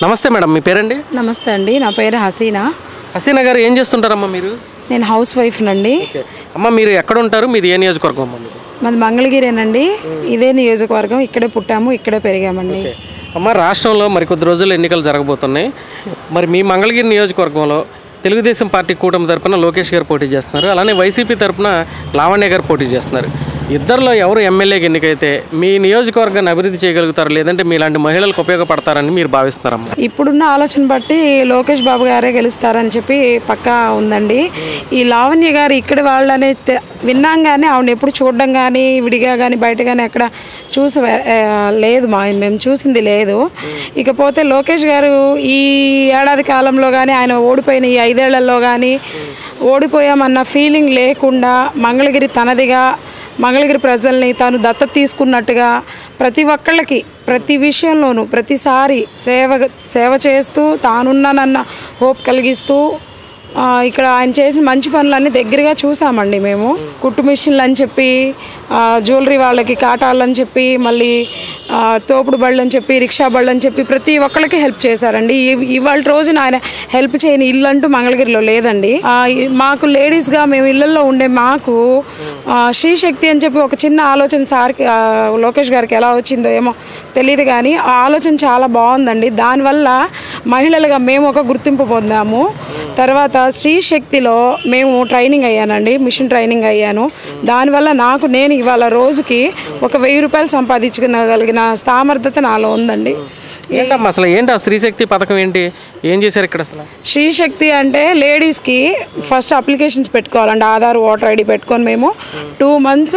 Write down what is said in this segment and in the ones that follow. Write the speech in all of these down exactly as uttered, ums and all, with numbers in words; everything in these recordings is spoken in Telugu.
నమస్తే మేడం, మీ పేరండి? నమస్తే అండి, నా పేరు హసీనా. హసీనా గారు ఏం చేస్తుంటారమ్మా మీరు? నేను హౌస్ వైఫ్ నండి. అమ్మ మీరు ఎక్కడ ఉంటారు? మీది ఏ నియోజకవర్గం అమ్మ? మాది మంగళగిరేనండి. ఇదే నియోజకవర్గం, ఇక్కడే పుట్టాము, ఇక్కడే పెరిగామండి. అమ్మ రాష్ట్రంలో మరికొద్ది రోజుల్లో ఎన్నికలు జరగబోతున్నాయి. మరి మీ మంగళగిరి నియోజకవర్గంలో తెలుగుదేశం పార్టీ కూటమి తరపున లోకేష్ గారు పోటీ చేస్తున్నారు, అలానే వైసీపీ తరపున లావణ్య గారు పోటీ చేస్తున్నారు. ఇద్దరిలో ఎవరు ఎమ్మెల్యేకి ఎన్నికైతే మీ నియోజకవర్గాన్ని అభివృద్ధి చేయగలుగుతారు, లేదంటే మీలాంటి మహిళలకు ఉపయోగపడతారని మీరు భావిస్తున్నారమ్మా? ఇప్పుడున్న ఆలోచన బట్టి లోకేష్ బాబు గారే గెలుస్తారని చెప్పి పక్కా ఉందండి. ఈ లావణ్య గారు ఇక్కడ వాళ్ళని విన్నాం కానీ ఆవిడ ఎప్పుడు చూడడం కానీ విడిగా కానీ బయట కానీ ఎక్కడ చూసి లేదు, మా మేము చూసింది లేదు. ఇకపోతే లోకేష్ గారు ఈ ఏడాది కాలంలో కానీ ఆయన ఓడిపోయిన ఈ ఐదేళ్లలో కానీ ఓడిపోయామన్న ఫీలింగ్ లేకుండా మంగళగిరి తనదిగా, మంగళగిరి ప్రజల్ని తాను దత్తత తీసుకున్నట్టుగా ప్రతి ఒక్కళ్ళకి ప్రతి విషయంలోనూ ప్రతిసారి సేవ సేవ చేస్తూ తానున్నానన్న హోప్ కలిగిస్తూ ఇక్కడ ఆయన చేసిన మంచి పనులన్నీ దగ్గరగా చూసామండి. మేము కుట్టు మిషన్లు అని చెప్పి, జ్యువెలరీ వాళ్ళకి కాటాలని చెప్పి, మళ్ళీ తోపుడు బళ్ళు అని చెప్పి, రిక్షా బళ్ళు అని చెప్పి ప్రతి ఒక్కళ్ళకి హెల్ప్ చేశారండి. ఇవాళ రోజున ఆయన హెల్ప్ చేయని ఇల్లు అంటూ మంగళగిరిలో లేదండి. మాకు లేడీస్గా మేము ఇళ్లలో ఉండే మాకు శ్రీశక్తి అని చెప్పి ఒక చిన్న ఆలోచన సార్కి లోకేష్ గారికి ఎలా వచ్చిందో ఏమో తెలియదు కానీ ఆ ఆలోచన చాలా బాగుందండి. దానివల్ల మహిళలుగా మేము ఒక గుర్తింపు పొందాము. తర్వాత శ్రీశక్తిలో మేము ట్రైనింగ్ అయ్యానండి, మిషన్ ట్రైనింగ్ అయ్యాను. దానివల్ల నాకు నేను ఇవాళ రోజుకి ఒక వెయ్యి రూపాయలు సంపాదించుకోగలిగిన సామర్థ్యత నాలో ఉందండి. ఏంటమ్మా అసలు ఏంటి ఆ శ్రీశక్తి పథకం ఏంటి, ఏం చేశారు ఇక్కడ? అసలు శ్రీశక్తి అంటే లేడీస్కి ఫస్ట్ అప్లికేషన్స్ పెట్టుకోవాలండి, ఆధార్ ఓటర్ ఐడి పెట్టుకొని మేము టూ మంత్స్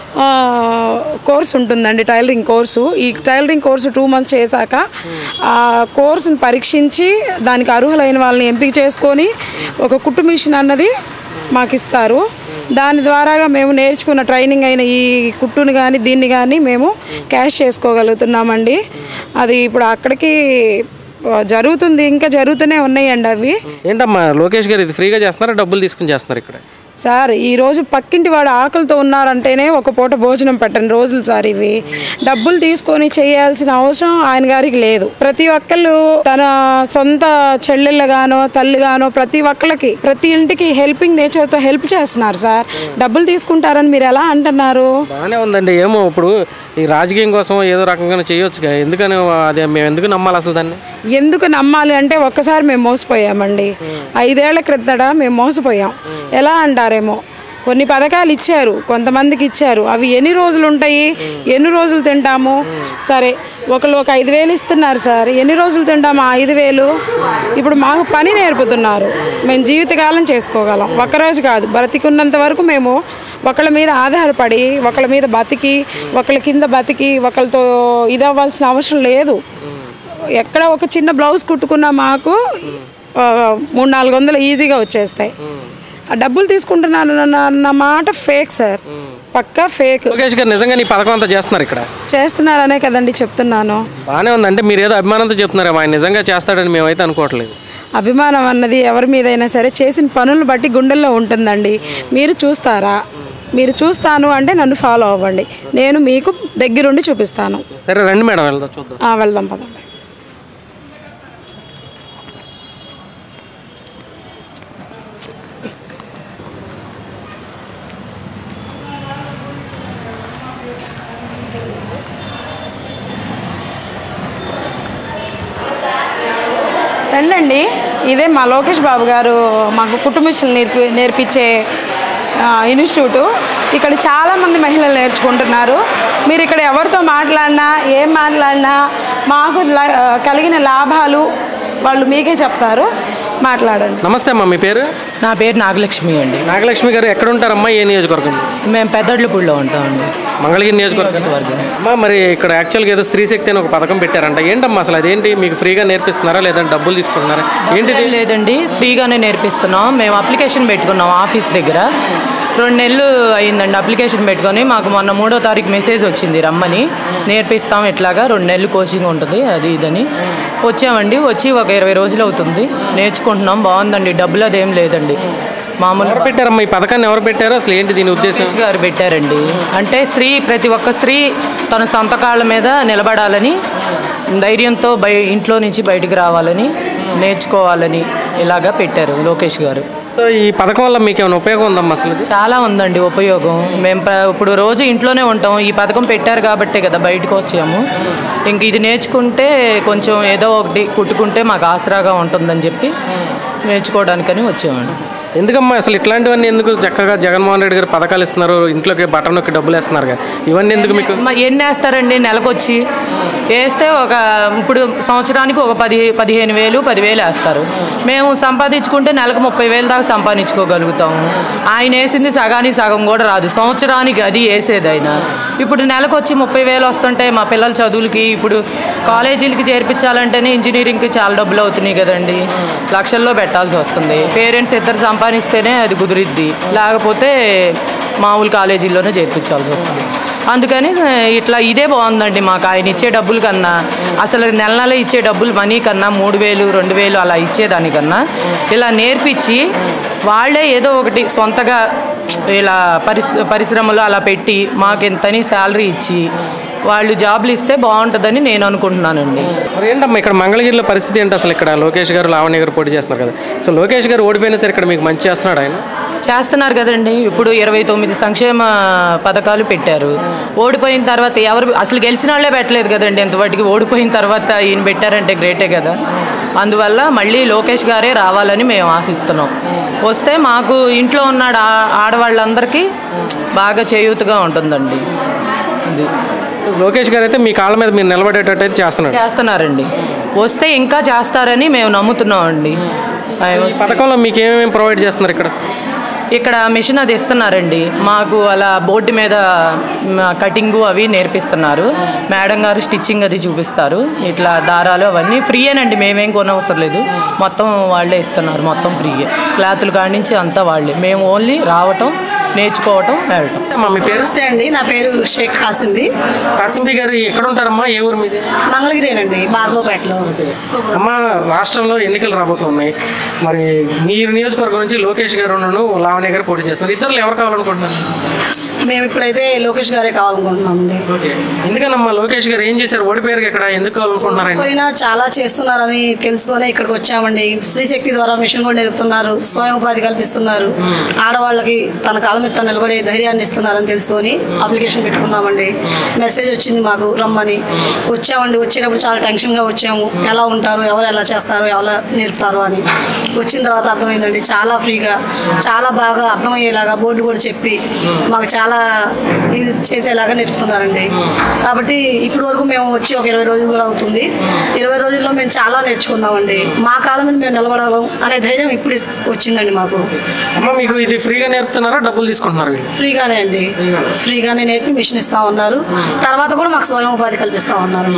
కోర్స్ ఉంటుందండి, టైలరింగ్ కోర్సు. ఈ టైలరింగ్ కోర్సు టూ మంత్స్ చేశాక ఆ కోర్సుని పరీక్షించి దానికి అర్హులైన వాళ్ళని ఎంపిక చేసుకొని ఒక కుట్టు మిషన్ అన్నది మాకు ఇస్తారు. దాని ద్వారాగా మేము నేర్చుకున్న ట్రైనింగ్ అయిన ఈ కుట్టుని కానీ దీన్ని కానీ మేము క్యాష్ చేసుకోగలుగుతున్నామండి. అది ఇప్పుడు అక్కడికి జరుగుతుంది, ఇంకా జరుగుతూనే ఉన్నాయండి అవి. ఏంటమ్మా లోకేష్ గారు ఇది ఫ్రీగా చేస్తున్నారా, డబ్బులు తీసుకుని చేస్తున్నారు ఇక్కడ? సార్ ఈరోజు పక్కింటి వాడు ఆకలితో ఉన్నారంటేనే ఒక పూట భోజనం పెట్టని రోజులు సార్ ఇవి. డబ్బులు తీసుకొని చేయాల్సిన అవసరం ఆయన గారికి లేదు. ప్రతి ఒక్కళ్ళు తన సొంత చెల్లెళ్ళగానో తల్లిగానో ప్రతి ఒక్కళ్ళకి ప్రతి ఇంటికి హెల్పింగ్ నేచర్తో హెల్ప్ చేస్తున్నారు సార్. డబ్బులు తీసుకుంటారని మీరు ఎలా అంటున్నారు? బాగానే ఉందండి. ఏమో ఇప్పుడు ఈ రాజకీయం కోసం ఏదో రకంగా చేయొచ్చుగా, ఎందుకని అదే మేము ఎందుకు నమ్మాలి అసలు దాన్ని? ఎందుకు నమ్మాలి అంటే ఒక్కసారి మేము మోసపోయామండి. ఐదేళ్ల క్రితట మేము మోసపోయాం. ఎలా అంటారేమో కొన్ని పథకాలు ఇచ్చారు, కొంతమందికి ఇచ్చారు, అవి ఎన్ని రోజులు ఉంటాయి, ఎన్ని రోజులు తింటాము? సరే ఒకళ్ళు ఒక ఐదు వేలు ఇస్తున్నారు సార్, ఎన్ని రోజులు తింటాము ఆ ఐదు వేలు? ఇప్పుడు మాకు పని నేర్పుతున్నారు, మేము జీవితకాలం చేసుకోగలం, ఒక్కరోజు కాదు, బ్రతికున్నంత వరకు మేము ఒకళ్ళ మీద ఆధారపడి ఒకళ్ళ మీద బతికి ఒకళ్ళ కింద బతికి ఒకళ్ళతో ఇది అవ్వాల్సిన అవసరం లేదు. ఎక్కడ ఒక చిన్న బ్లౌజ్ కుట్టుకున్నా మాకు మూడు నాలుగు వందలు ఈజీగా వచ్చేస్తాయి. ఆ డబ్బులు తీసుకుంటున్నాను అన్న మాట ఫేక్ సార్, పక్కా ఫేక్. లోకేష్ గారు నిజంగా నీ పథకం అంతా చేస్తున్నారు ఇక్కడ? చేస్తున్నారనే కదండి చెప్తున్నాను. బాగానే ఉందంటే మీరు ఏదో అభిమానంతో చెప్తున్నారు, ఆయన నిజంగా చేస్తాడని మేమైతే అనుకోవట్లేదు. అభిమానం అన్నది ఎవరి మీదైనా సరే చేసిన పనులను బట్టి గుండెల్లో ఉంటుందండి. మీరు చూస్తారా? మీరు చూస్తాను అంటే నన్ను ఫాలో అవ్వండి, నేను మీకు దగ్గరుండి చూపిస్తాను. సరే రండి మేడం, వెళ్దాం, చూద్దాం. వెళ్దాం పదండి. రండి, ఇదే మా లోకేష్ బాబు గారు మాకు కుట్టు మిషన్లు నేర్పి నేర్పించే ఇన్స్టిట్యూటు. ఇక్కడ చాలామంది మహిళలు నేర్చుకుంటున్నారు. మీరు ఇక్కడ ఎవరితో మాట్లాడినా ఏం మాట్లాడినా మాకు కలిగిన లాభాలు వాళ్ళు మీకే చెప్తారు, మాట్లాడండి. నమస్తే అమ్మా, మీ పేరు? నా పేరు నాగలక్ష్మి అండి. నాగలక్ష్మి గారు ఎక్కడ ఉంటారమ్మా, ఏ నియోజకవర్గం? మేము పెద్దొడ్లపూడిలో ఉంటామండి, మంగళగిరి నియోజకవర్గం. అమ్మా మరి ఇక్కడ యాక్చువల్గా ఏదో స్త్రీశక్తి అని ఒక పథకం పెట్టారంట, ఏంటమ్మా అసలు అదేంటి? మీకు ఫ్రీగా నేర్పిస్తున్నారా లేదంటే డబ్బులు తీసుకుంటున్నారా ఏంటిది? లేదండి, ఫ్రీగానే నేర్పిస్తున్నాం. మేము అప్లికేషన్ పెట్టుకున్నాం ఆఫీస్ దగ్గర, రెండు నెలలు అయిందండి అప్లికేషన్ పెట్టుకొని. మాకు మొన్న మూడో తారీఖు మెసేజ్ వచ్చింది రమ్మని, నేర్పిస్తాం ఇట్లాగా రెండు నెలలు కోచింగ్ ఉంటుంది అది ఇదని. వచ్చామండి, వచ్చి ఒక ఇరవై రోజులు అవుతుంది, నేర్చుకుంటున్నాం. బాగుందండి, డబ్బులు అదేం లేదండి. మామూలు ఎవరు పెట్టారమ్మా ఈ పథకాన్ని? ఎవరు పెట్టారు? అసలు ఏంటి దీని ఉద్దేశం? లోకేష్ గారు పెట్టారండి. అంటే స్త్రీ, ప్రతి ఒక్క స్త్రీ తన సొంత కాళ్ళ మీద నిలబడాలని, ధైర్యంతో బయ ఇంట్లో నుంచి బయటికి రావాలని, నేర్చుకోవాలని ఇలాగా పెట్టారు లోకేష్ గారు. సో ఈ పథకం వల్ల మీకు ఏమైనా ఉపయోగం ఉందమ్మా అసలు? చాలా ఉందండి ఉపయోగం. మేము ప్ర- ఇప్పుడు రోజు ఇంట్లోనే ఉంటాం. ఈ పథకం పెట్టారు కాబట్టే కదా బయటకు వచ్చాము. ఇంక ఇది నేర్చుకుంటే కొంచెం ఏదో ఒకటి కుట్టుకుంటే మాకు ఆసరాగా ఉంటుందని చెప్పి నేర్చుకోవడానికని వచ్చామండి. ఎందుకమ్మా అసలు ఇట్లాంటివన్నీ ఎందుకు? చక్కగా జగన్మోహన్ రెడ్డి గారు పథకాలు ఇస్తున్నారు, ఇంట్లోకి బటన్ నొక్కి డబ్బులు వేస్తున్నారు కదా, ఇవన్నీ ఎందుకు మీకు? మ- ఎన్ని వేస్తారండి నెలకొచ్చి? వేస్తే ఒక ఇప్పుడు సంవత్సరానికి ఒక పది పదిహేను వేలు పదివేలు వేస్తారు. మేము సంపాదించుకుంటే నెలకు ముప్పై వేలు దాకా సంపాదించుకోగలుగుతాము. ఆయన వేసింది సగానికి సగం కూడా రాదు సంవత్సరానికి, అది వేసేది ఆయన. ఇప్పుడు నెలకు వచ్చి ముప్పై వేలు వస్తుంటే మా పిల్లల చదువులకి, ఇప్పుడు కాలేజీలకి చేర్పించాలంటేనే ఇంజనీరింగ్కి చాలా డబ్బులు అవుతున్నాయి కదండి, లక్షల్లో పెట్టాల్సి వస్తుంది. పేరెంట్స్ ఇద్దరు సంపాదిస్తేనే అది కుదిరిద్ది, లేకపోతే మామూలు కాలేజీల్లోనే చేర్పించాల్సి వస్తుంది. అందుకని ఇట్లా ఇదే బాగుందండి మాకు. ఆయన ఇచ్చే డబ్బుల కన్నా, అసలు నెల నెల ఇచ్చే డబ్బులు మనీ కన్నా మూడు వేలు రెండు వేలు అలా ఇచ్చేదానికన్నా ఇలా నేర్పించి వాళ్ళే ఏదో ఒకటి సొంతగా ఇలా పరిశ పరిశ్రమలు అలా పెట్టి మాకు ఎంతని శాలరీ ఇచ్చి వాళ్ళు జాబ్లు ఇస్తే బాగుంటుందని నేను అనుకుంటున్నానండి. మరి ఏంటమ్మా ఇక్కడ మంగళగిరిలో పరిస్థితి ఏంటి అసలు? ఇక్కడ లోకేష్ గారు లావణ్య గారు పోటీ చేస్తున్నారు కదా, సో లోకేష్ గారు ఓడిపోయినా సరే ఇక్కడ మీకు మంచి చేస్తున్నాడు ఆయన? చేస్తున్నారు కదండి. ఇప్పుడు ఇరవై తొమ్మిది సంక్షేమ పథకాలు పెట్టారు. ఓడిపోయిన తర్వాత ఎవరు అసలు గెలిచిన వాళ్ళే పెట్టలేదు కదండి ఎంతవాటికి. ఓడిపోయిన తర్వాత ఈయన పెట్టారంటే గ్రేటే కదా. అందువల్ల మళ్ళీ లోకేష్ గారే రావాలని మేము ఆశిస్తున్నాం. వస్తే మాకు ఇంట్లో ఉన్న ఆడవాళ్ళందరికీ బాగా చేయూతగా ఉంటుందండి. ఇది లోకేష్ గారు అయితే మీ కాళ్ళ మీద మీరు నిలబడేటట్టు అయితే చేస్తున్నారు చేస్తున్నారండి. వస్తే ఇంకా చేస్తారని మేము నమ్ముతున్నామండి. ఈ పథకంలో మీకు ఏమేమి ప్రొవైడ్ చేస్తున్నారు ఇక్కడ? ఇక్కడ మిషన్ అది ఇస్తున్నారండి మాకు. అలా బోర్డు మీద కటింగు అవి నేర్పిస్తున్నారు. మేడం గారు స్టిచ్చింగ్ అది చూపిస్తారు. ఇట్లా దారాలు అవన్నీ ఫ్రీయేనండి, మేమేం కొనవసరం లేదు. మొత్తం వాళ్ళే ఇస్తున్నారు, మొత్తం ఫ్రీయే. క్లాతులు కాడి నుంచి అంతా వాళ్ళే. మేము ఓన్లీ రావటం, నేర్చుకోవటం, వెళ్ళటం. అమ్మా మీ పేరు? నమస్తే అండి, నా పేరు షేక్ కాసింబి. కాసింబి గారు ఎక్కడ ఉంటారమ్మా? ఏ ఊరు మీది? మంగళగిరేనండి, బార్గోపేటలో. అమ్మ రాష్ట్రంలో ఎన్నికలు రాబోతున్నాయి, మరి మీరు నియోజకవర్గం నుంచి లోకేష్ గారు లావణ్య గారు పోటీ చేస్తున్నారు. ఇద్దరు ఎవరు కావాలనుకుంటున్నారు? మేము ఇప్పుడైతే లోకేష్ గారే కావాలనుకుంటున్నామండి. ఎందుకనమ్మా లోకేష్ గారు ఏం చేశారు? ఓడిపోయారు ఇక్కడ, ఎందుకు కావాలనుకుంటున్నారు? పోయినా చాలా చేస్తున్నారని తెలుసుకొని ఇక్కడికి వచ్చామండి. స్త్రీ శక్తి ద్వారా మిషన్ కూడా నేర్పుతున్నారు, స్వయం ఉపాధి కల్పిస్తున్నారు, ఆడవాళ్ళకి తన కాలం మీద తను నిలబడే ధైర్యాన్ని ఇస్తున్నారని తెలుసుకొని అప్లికేషన్ పెట్టుకున్నామండి. మెసేజ్ వచ్చింది మాకు రమ్మని. వచ్చామండి. వచ్చేటప్పుడు చాలా టెన్షన్గా వచ్చాము, ఎలా ఉంటారు, ఎవరు ఎలా చేస్తారు, ఎలా నేర్పుతారు అని. వచ్చిన తర్వాత అర్థమైందండి, చాలా ఫ్రీగా, చాలా బాగా అర్థమయ్యేలాగా బోర్డు కూడా చెప్పి మాకు చాలా ఇది చేసేలాగా నేర్పుతున్నారండి. కాబట్టి ఇప్పటి వరకు మేము వచ్చి ఒక ఇరవై రోజులు కూడా అవుతుంది. ఇరవై రోజుల్లో మేము చాలా నేర్చుకున్నామండి. మా కాలం మీద మేము నిలబడగలం అనే ధైర్యం ఇప్పుడు వచ్చిందండి మాకు. అమ్మ మీకు ఇది ఫ్రీగా నేర్పుతున్నారా, డబ్బులు తీసుకుంటున్నారు? ఫ్రీగానే అండి, ఫ్రీగానే నేర్పి మిషన్ ఇస్తా ఉన్నారు. తర్వాత కూడా మాకు స్వయం ఉపాధి కల్పిస్తా ఉన్నారు.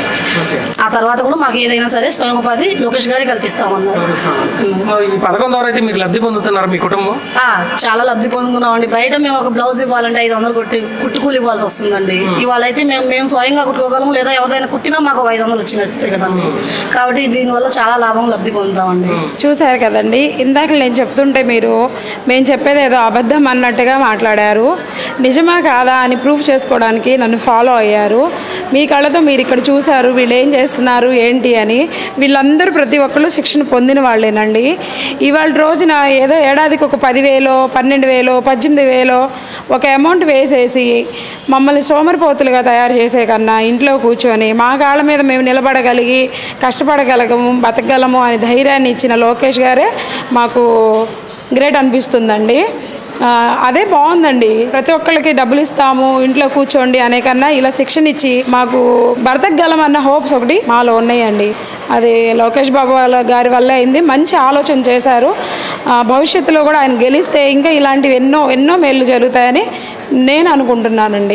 ఆ తర్వాత కూడా మాకు ఏదైనా సరే స్వయం ఉపాధి లోకేష్ గారే కల్పిస్తామన్నారు. ఈ పథకం ద్వారా అయితే మీరు లబ్ధి పొందుతున్నారు మీ కుటుంబం? చాలా లబ్ధి పొందుతున్నామండి. బయట మేము ఒక బ్లౌజ్ ఇవ్వాలంటే ఐదు వందలు కొట్టి కుట్టుకూలు ఇవ్వాల్సి వస్తుందండి. ఇవాళ అయితే మేము మేము స్వయంగా కుట్టుకోగలము, లేదా ఎవరైనా కుట్టినా మాకు ఒక ఐదు వందలు వచ్చినాయి కదండి. కాబట్టి దీనివల్ల చాలా లాభం లబ్ధి పొందుతామండి. చూశారు కదండి, ఇందాక నేను చెప్తుంటే మీరు మేము చెప్పేది ఏదో అబద్ధం అన్నట్టుగా మాట్లాడారు. నిజమా కాదా అని ప్రూఫ్ చేసుకోవడానికి నన్ను ఫాలో అయ్యారు. మీ కళ్ళతో మీరు ఇక్కడ చూశారు వీళ్ళు ఏం చేస్తున్నారు ఏంటి అని. వీళ్ళందరూ ప్రతి ఒక్కళ్ళు శిక్షణ పొందిన వాళ్ళేనండి. ఇవాళ రోజున ఏదో ఏడాదికి ఒక పదివేలో పన్నెండు వేలో పద్దెనిమిది వేలో ఒక అమౌంట్ వేసేసి మమ్మల్ని సోమరిపోతులుగా తయారు చేసే కన్నా ఇంట్లో కూర్చొని మా కాళ్ళ మీద మేము నిలబడగలిగి కష్టపడగలగము, బతకగలము అని ధైర్యాన్ని ఇచ్చిన లోకేష్ గారే మాకు గ్రేట్ అనిపిస్తుందండి. అదే బాగుందండి. ప్రతి ఒక్కళ్ళకి డబ్బులు ఇస్తాము ఇంట్లో కూర్చోండి అనే కన్నా ఇలా శిక్షణ ఇచ్చి మాకు బ్రతకగలం అన్న హోప్స్ ఒకటి మాలో ఉన్నాయండి. అది లోకేష్ బాబు గారి వల్ల అయింది. మంచి ఆలోచన చేశారు. భవిష్యత్తులో కూడా ఆయన గెలిస్తే ఇంకా ఇలాంటివి ఎన్నో ఎన్నో మేలు జరుగుతాయని నేను అనుకుంటున్నానండి.